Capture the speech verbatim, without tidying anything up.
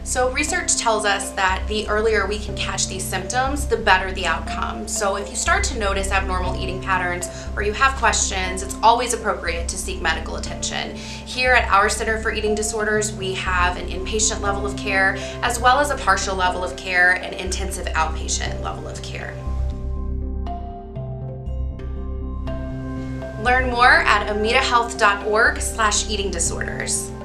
So research tells us that the earlier we can catch these symptoms, the better the outcome. So if you start to notice abnormal eating patterns or you have questions, it's always appropriate to seek medical attention. Here at our Center for Eating Disorders, we have an inpatient level of care as well as a partial level of care and intensive outpatient level of care. Learn more at amita health dot org slash eating disorders.